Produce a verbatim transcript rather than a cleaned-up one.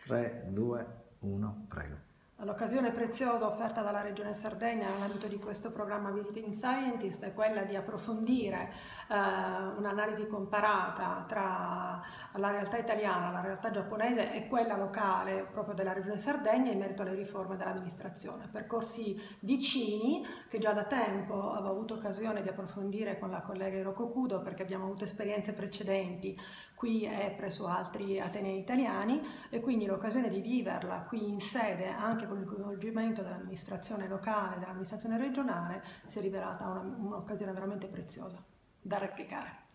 tre, due, uno, prego. L'occasione preziosa offerta dalla Regione Sardegna nell'ambito di questo programma Visiting Scientist è quella di approfondire eh, un'analisi comparata tra la realtà italiana, la realtà giapponese e quella locale proprio della Regione Sardegna in merito alle riforme dell'amministrazione. Percorsi vicini che già da tempo avevo avuto occasione di approfondire con la collega Hiroko Kudo, perché abbiamo avuto esperienze precedenti qui e presso altri atenei italiani, e quindi l'occasione di viverla qui in sede anche con il coinvolgimento dell'amministrazione locale, dell'amministrazione regionale, si è rivelata un'occasione veramente preziosa da replicare.